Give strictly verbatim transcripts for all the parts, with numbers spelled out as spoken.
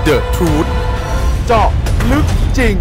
The Truth เจาะลึกจริง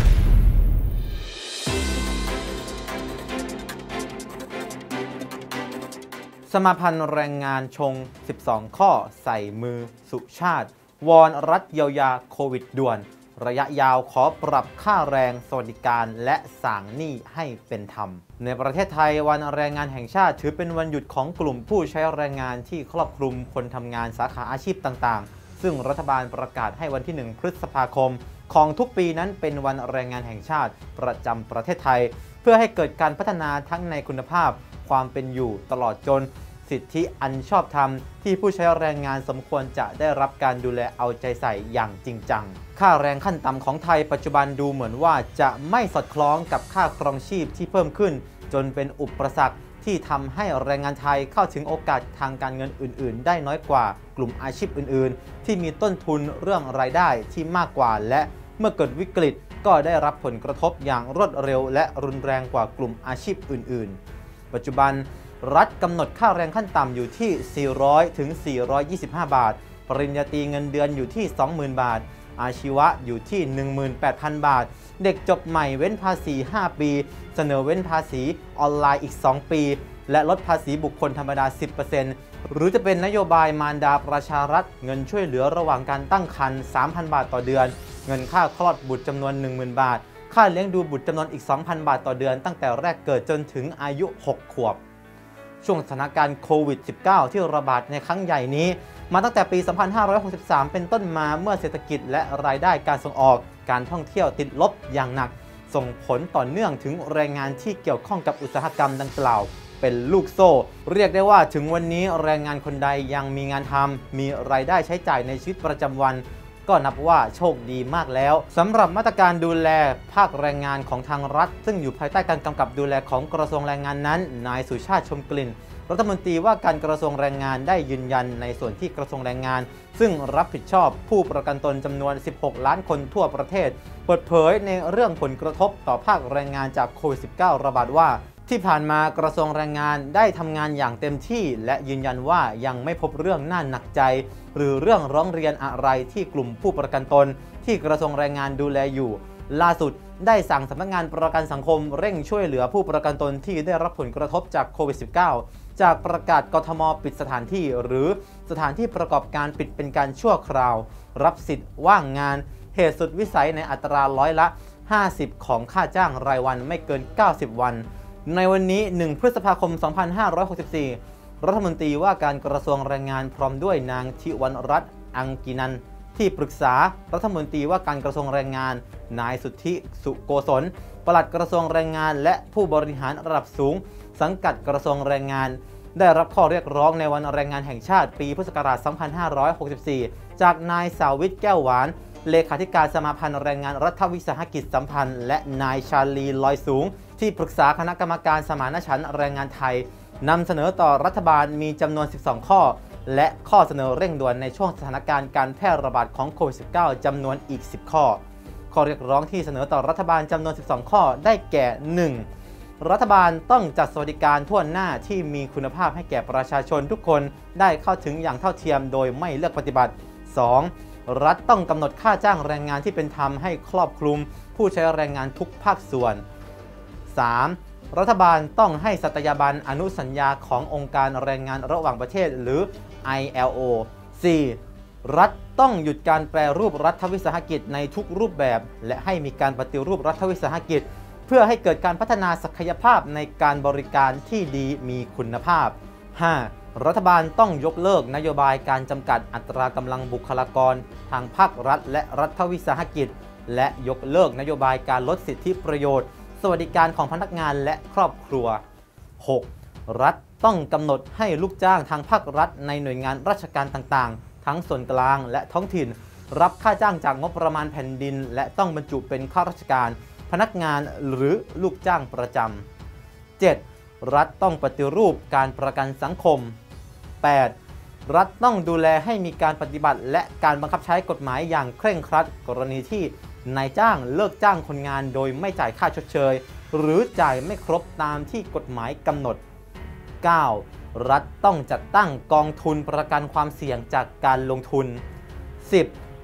สมาพันธ์แรงงานชงสิบสองข้อใส่มือสุชาติวอนรัฐเยียวยาโควิดด่วนระยะยาวขอปรับค่าแรงสวัสดิการและสางหนี้ให้เป็นธรรมในประเทศไทยวันแรงงานแห่งชาติถือเป็นวันหยุดของกลุ่มผู้ใช้แรงงานที่ครอบคลุมคนทำงานสาขาอาชีพต่างๆซึ่งรัฐบาลประกาศให้วันที่หนึ่งพฤษภาคมของทุกปีนั้นเป็นวันแรงงานแห่งชาติประจำประเทศไทยเพื่อให้เกิดการพัฒนาทั้งในคุณภาพความเป็นอยู่ตลอดจนสิทธิอันชอบธรรมที่ผู้ใช้แรงงานสมควรจะได้รับการดูแลเอาใจใส่อย่างจริงจังค่าแรงขั้นต่ำของไทยปัจจุบันดูเหมือนว่าจะไม่สอดคล้องกับค่าครองชีพที่เพิ่มขึ้นจนเป็นอุปสรรคที่ทำให้แรงงานไทยเข้าถึงโอกาสทางการเงินอื่นๆได้น้อยกว่ากลุ่มอาชีพอื่นๆที่มีต้นทุนเรื่องรายได้ที่มากกว่าและเมื่อเกิดวิกฤตก็ได้รับผลกระทบอย่างรวดเร็วและรุนแรงกว่ากลุ่มอาชีพอื่นๆปัจจุบันรัฐกำหนดค่าแรงขั้นต่ำอยู่ที่สี่ร้อยถึงสี่ร้อยยี่สิบห้าบาทปริญญาตรีเงินเดือนอยู่ที่ สองหมื่น บาทอาชีวะอยู่ที่ หนึ่งหมื่นแปดพัน บาทเด็กจบใหม่เว้นภาษีห้าปีเสนอเว้นภาษีออนไลน์อีกสองปีและลดภาษีบุคคลธรรมดา สิบเปอร์เซ็นต์ หรือจะเป็นนโยบายมารดาประชารัฐเงินช่วยเหลือระหว่างการตั้งครรภ์ สามพัน บาทต่อเดือนเงินค่าคลอดบุตรจำนวน หนึ่งหมื่น บาทค่าเลี้ยงดูบุตรจำนวนอีก สองพัน บาทต่อเดือนตั้งแต่แรกเกิดจนถึงอายุหกขวบช่วงสถานการณ์โควิด สิบเก้า ที่ระบาดในครั้งใหญ่นี้มาตั้งแต่ปี สองพันห้าร้อยหกสิบสาม เป็นต้นมาเมื่อเศรษฐกิจและรายได้การส่งออกการท่องเที่ยวติดลบอย่างหนักส่งผลต่อเนื่องถึงแรงงานที่เกี่ยวข้องกับอุตสาหกรรมดังกล่าวเป็นลูกโซ่เรียกได้ว่าถึงวันนี้แรงงานคนใดยังมีงานทำมีรายได้ใช้จ่ายในชีวิตประจำวันก็นับว่าโชคดีมากแล้วสำหรับมาตรการดูแลภาคแรงงานของทางรัฐซึ่งอยู่ภายใต้การกำกับดูแลของกระทรวงแรงงานนั้นนายสุชาติชมกลิ่นรัฐมนตรีว่าการกระทรวงแรงงานได้ยืนยันในส่วนที่กระทรวงแรงงานซึ่งรับผิดชอบผู้ประกันตนจำนวนสิบหกล้านคนทั่วประเทศเปิดเผยในเรื่องผลกระทบต่อภาคแรงงานจากโควิด สิบเก้า ระบาดว่าที่ผ่านมากระทรวงแรงงานได้ทำงานอย่างเต็มที่และยืนยันว่ายังไม่พบเรื่องน่าหนักใจหรือเรื่องร้องเรียนอะไรที่กลุ่มผู้ประกันตนที่กระทรวงแรงงานดูแลอยู่ล่าสุดได้สั่งสำนักงานประกันสังคมเร่งช่วยเหลือผู้ประกันตนที่ได้รับผลกระทบจากโควิด สิบเก้า จากประกาศกทม.ปิดสถานที่หรือสถานที่ประกอบการปิดเป็นการชั่วคราวรับสิทธิ์ว่างงานเหตุสุดวิสัยในอัตราร้อยละห้าสิบของค่าจ้างรายวันไม่เกินเก้าสิบวันในวันนี้หนึ่งพฤษภาคมสองพันห้าร้อยหกสิบสี่รัฐมนตรีว่าการกระทรวงแรงงานพร้อมด้วยนางธิวรรณรัตน์อังกินันที่ปรึกษารัฐมนตรีว่าการกระทรวงแรงงานนายสุทธิสุโกศลปลัดกระทรวงแรงงานและผู้บริหารระดับสูงสังกัดกระทรวงแรงงานได้รับข้อเรียกร้องในวันแรงงานแห่งชาติปีพุทธศักราชสองพันห้าร้อยหกสิบสี่จากนายสาวิทย์แก้วหวานเลขาธิการสมาพันธ์แรงงานรัฐวิสาหกิจสัมพันธ์และนายชาลีลอยสูงที่ปรึกษาคณะกรรมการสมานฉันท์แรงงานไทยนำเสนอต่อรัฐบาลมีจำนวนสิบสองข้อและข้อเสนอเร่งด่วนในช่วงสถานการณ์การแพร่ระบาดของโควิด สิบเก้า จำนวนอีกสิบข้อข้อเรียกร้องที่เสนอต่อรัฐบาลจำนวนสิบสองข้อได้แก่ หนึ่ง รัฐบาลต้องจัดสวัสดิการทั่วหน้าที่มีคุณภาพให้แก่ประชาชนทุกคนได้เข้าถึงอย่างเท่าเทียมโดยไม่เลือกปฏิบัติ สอง รัฐต้องกำหนดค่าจ้างแรงงานที่เป็นธรรมให้ครอบคลุมผู้ใช้แรงงานทุกภาคส่วน สาม รัฐบาลต้องให้สัตยาบันอนุสัญญาขององค์การแรงงานระหว่างประเทศหรือ ไอ แอล โอ สี่ รัฐต้องหยุดการแปรรูปรัฐวิสาหกิจในทุกรูปแบบและให้มีการปฏิรูปรัฐวิสาหกิจเพื่อให้เกิดการพัฒนาศักยภาพในการบริการที่ดีมีคุณภาพ ห้า รัฐบาลต้องยกเลิกนโยบายการจำกัดอัตรากำลังบุคลากรทางภาครัฐและรัฐวิสาหกิจและยกเลิกนโยบายการลดสิทธิประโยชน์สวัสดิการของพนักงานและครอบครัว หก รัฐต้องกำหนดให้ลูกจ้างทางภาครัฐในหน่วยงานราชการต่างๆทั้งส่วนกลางและท้องถิ่นรับค่าจ้างจากงบประมาณแผ่นดินและต้องบรรจุเป็นข้าราชการพนักงานหรือลูกจ้างประจำ เจ็ด รัฐต้องปฏิรูปการประกันสังคม แปด รัฐต้องดูแลให้มีการปฏิบัติและการบังคับใช้กฎหมายอย่างเคร่งครัดกรณีที่นายจ้างเลิกจ้างคนงานโดยไม่จ่ายค่าชดเชยหรือจ่ายไม่ครบตามที่กฎหมายกำหนด เก้า รัฐต้องจัดตั้งกองทุนประกันความเสี่ยงจากการลงทุน สิบ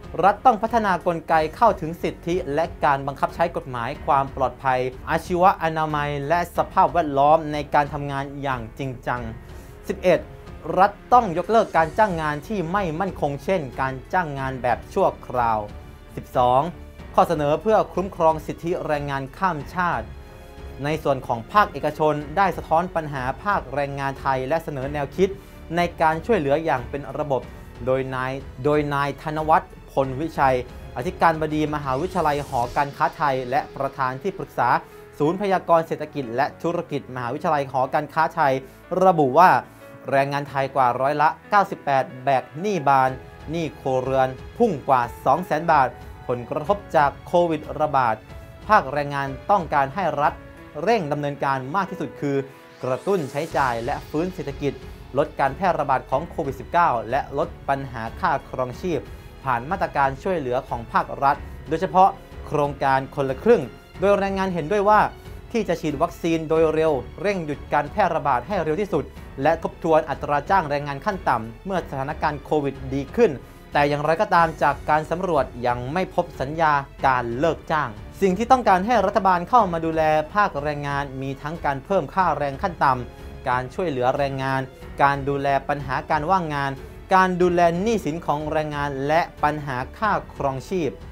รัฐต้องพัฒนากลไกเข้าถึงสิทธิและการบังคับใช้กฎหมายความปลอดภัยอาชีวะอนามัยและสภาพแวดล้อมในการทำงานอย่างจริงจัง สิบเอ็ด รัฐต้องยกเลิกการจ้างงานที่ไม่มั่นคงเช่นการจ้างงานแบบชั่วคราว สิบสอง ข้อเสนอเพื่อคุ้มครองสิทธิแรงงานข้ามชาติในส่วนของภาคเอกชนได้สะท้อนปัญหาภาคแรงงานไทยและเสนอแนวคิดในการช่วยเหลืออย่างเป็นระบบโดยนายโดยนายธนวัฒน์พลวิชัยอธิการบดีมหาวิทยาลัยหอการค้าไทยและประธานที่ปรึกษาศูนย์พยากรณ์เศรษฐกิจและธุรกิจมหาวิทยาลัยหอการค้าไทยระบุว่าแรงงานไทยกว่าร้อยละ เก้าสิบแปด แบกหนี้บานหนี้ครัวเรือนพุ่งกว่า สองแสน บาทผลกระทบจากโควิดระบาดภาคแรงงานต้องการให้รัฐเร่งดำเนินการมากที่สุดคือกระตุ้นใช้จ่ายและฟื้นเศรษฐกิจลดการแพร่ระบาดของโควิด สิบเก้า และลดปัญหาค่าครองชีพผ่านมาตรการช่วยเหลือของภาครัฐโดยเฉพาะโครงการคนละครึ่งโดยแรงงานเห็นด้วยว่าที่จะฉีดวัคซีนโดยเร็วเร่งหยุดการแพร่ระบาดให้เร็วที่สุดและทบทวนอัตราจ้างแรงงานขั้นต่ำเมื่อสถานการณ์โควิดดีขึ้นแต่อย่างไรก็ตามจากการสำรวจยังไม่พบสัญญาการเลิกจ้างสิ่งที่ต้องการให้รัฐบาลเข้ามาดูแลภาคแรงงานมีทั้งการเพิ่มค่าแรงขั้นต่ำการช่วยเหลือแรงงานการดูแลปัญหาการว่างงานการดูแลหนี้สินของแรงงานและปัญหาค่าครองชีพ